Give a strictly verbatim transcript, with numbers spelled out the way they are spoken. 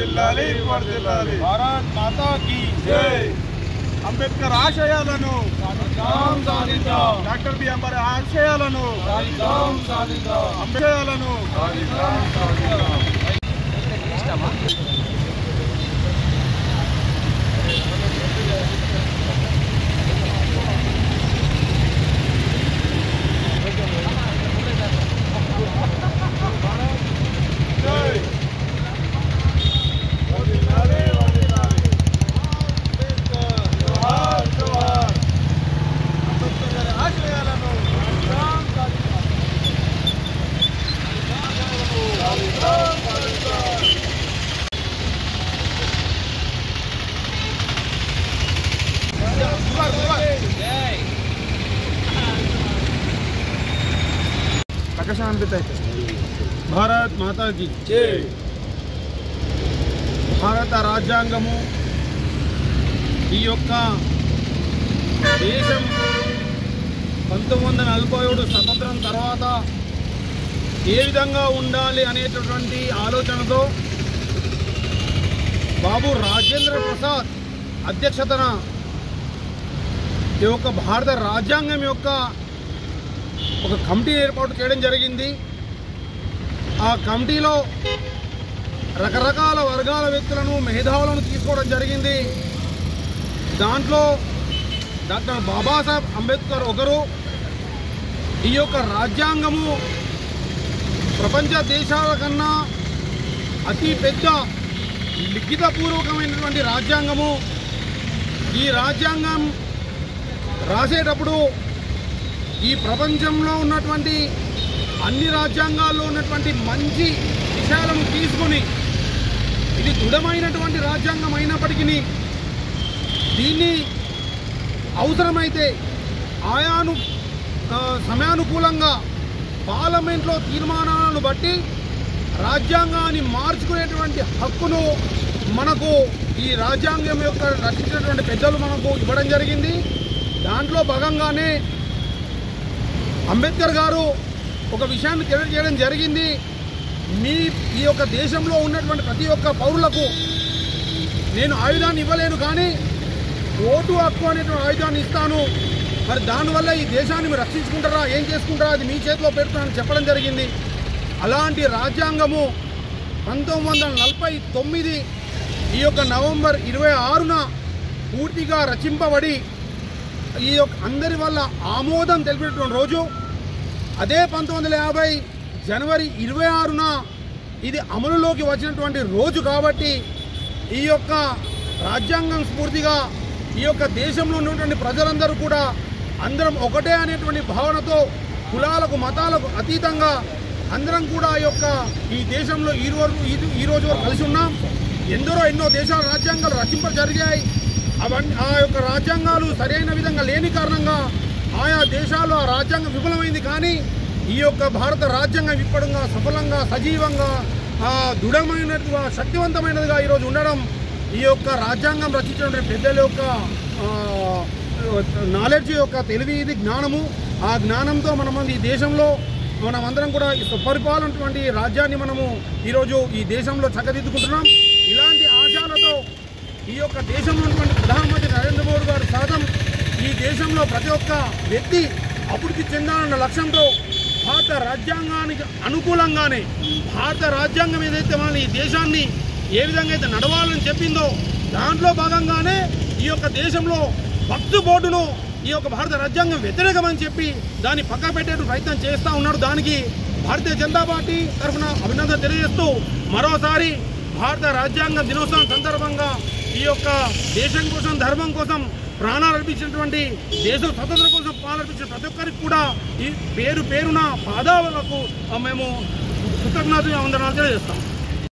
వర్ధిల్లాలి వర్ధిల్లాలి భారత్ మాతా కీ జై అంబేద్కర్ ఆశయాలను సాధిద్దాం సాధిద్దాం డాక్టర్ బిఆర్ ఆశయాలను సాధిద్దాం సాధిద్దాం అంబేద్కర్లను సాధిద్దాం సాధిద్దాం భారత్ మాతా కీ జై భారత రాజ్యాంగము ఈ యొక్క దేశం పంతొమ్మిది వందల నలభై ఏడు స్వతంత్రం తర్వాత ఏ విధంగా ఉండాలి అనేటటువంటి ఆలోచనతో బాబు రాజేంద్ర ప్రసాద్ అధ్యక్షతన ఈ యొక్క భారత రాజ్యాంగం యొక్క ఒక కమిటీ ఏర్పాటు చేయడం జరిగింది. ఆ కమిటీలో రకరకాల వర్గాల వ్యక్తులను మేధావులను తీసుకోవడం జరిగింది. దాంట్లో డాక్టర్ బాబాసాహెబ్ అంబేద్కర్ ఒకరు. ఈ యొక్క రాజ్యాంగము ప్రపంచ దేశాల కన్నా అతి పెద్ద లిఖితపూర్వకమైనటువంటి రాజ్యాంగము. ఈ రాజ్యాంగం రాసేటప్పుడు ఈ ప్రపంచంలో ఉన్నటువంటి అన్ని రాజ్యాంగాల్లో ఉన్నటువంటి మంచి విషయాలను తీసుకొని ఇది దృఢమైనటువంటి రాజ్యాంగం అయినప్పటికీ దీన్ని అవసరమైతే ఆయాను సమయానుకూలంగా పార్లమెంట్లో తీర్మానాలను బట్టి రాజ్యాంగాన్ని మార్చుకునేటువంటి హక్కును మనకు ఈ రాజ్యాంగం యొక్క రచించినటువంటి పెద్దలు మనకు ఇవ్వడం జరిగింది. దాంట్లో భాగంగానే అంబేద్కర్ గారు ఒక విషయాన్ని తెలియజేయడం జరిగింది. మీ ఈ యొక్క దేశంలో ఉన్నటువంటి ప్రతి ఒక్క పౌరులకు నేను ఆయుధాన్ని ఇవ్వలేను, కానీ ఓటు హక్కు అనేటువంటి ఆయుధాన్ని ఇస్తాను. మరి దానివల్ల ఈ దేశాన్ని మీరు రక్షించుకుంటారా, ఏం చేసుకుంటారా, అది మీ చేతిలో పెడుతున్నానని చెప్పడం జరిగింది. అలాంటి రాజ్యాంగము పంతొమ్మిది వందల నలభై తొమ్మిది ఈ యొక్క నవంబర్ ఇరవై ఆరున పూర్తిగా రచింపబడి ఈ యొక్క అందరి వల్ల ఆమోదం తెలిపినటువంటి రోజు. అదే పంతొమ్మిది వందల యాభై జనవరి ఇరవై ఆరున ఇది అమలులోకి వచ్చినటువంటి రోజు. కాబట్టి ఈ యొక్క రాజ్యాంగం స్ఫూర్తిగా ఈ యొక్క దేశంలో ఉన్నటువంటి ప్రజలందరూ కూడా అందరం ఒకటే అనేటువంటి భావనతో కులాలకు మతాలకు అతీతంగా అందరం కూడా ఈ యొక్క ఈ దేశంలో ఈ రోజు ఈ రోజు వరకు కలిసి ఉన్నాం. ఎందరో ఎన్నో దేశాల రాజ్యాంగాలు రచింప జరిగాయి. అవన్నీ ఆ యొక్క రాజ్యాంగాలు సరైన విధంగా లేని కారణంగా ఆయా దేశాల్లో ఆ రాజ్యాంగం విఫలమైంది. కానీ ఈ యొక్క భారత రాజ్యాంగం ఇప్పటిగా సఫలంగా సజీవంగా దృఢమైనట్టుగా శక్తివంతమైనదిగా ఈరోజు ఉండడం ఈ యొక్క రాజ్యాంగం రచించిన పెద్దల యొక్క నాలెడ్జ్ యొక్క తెలివి, ఇది జ్ఞానము. ఆ జ్ఞానంతో మనం ఈ దేశంలో మనమందరం కూడా సుపరిపాలనటువంటి రాజ్యాన్ని మనము ఈరోజు ఈ దేశంలో చక్కదిద్దుకుంటున్నాం. ఇలాంటి ఆశయాలతో ఈ యొక్క దేశంలో ఉన్నటువంటి ప్రధానమంత్రి నరేంద్ర మోడీ గారు సహతం ఈ దేశంలో ప్రతి ఒక్క వ్యక్తి అభివృద్ధి చెందాలన్న లక్ష్యంతో భారత రాజ్యాంగానికి అనుకూలంగానే భారత రాజ్యాంగం ఏదైతే మన ఈ దేశాన్ని ఏ విధంగా అయితే నడవాలని చెప్పిందో దాంట్లో భాగంగానే ఈ యొక్క దేశంలో వక్ఫ్ బోర్డును ఈ యొక్క భారత రాజ్యాంగం వ్యతిరేకమని చెప్పి దాన్ని పక్క పెట్టే ప్రయత్నం చేస్తూ ఉన్నాడు. దానికి భారతీయ జనతా పార్టీ తరఫున అభినందన తెలియజేస్తూ మరోసారి భారత రాజ్యాంగ దినోత్సవం సందర్భంగా ఈ యొక్క దేశం కోసం ధర్మం కోసం ప్రాణాలు అర్పించినటువంటి దేశ స్వతంత్రం కోసం పాలర్పించిన ప్రతి ఒక్కరికి కూడా ఈ పేరు పేరున పాదాలకు మేము కృతజ్ఞతలు వందనాలు తెలియజేస్తాం.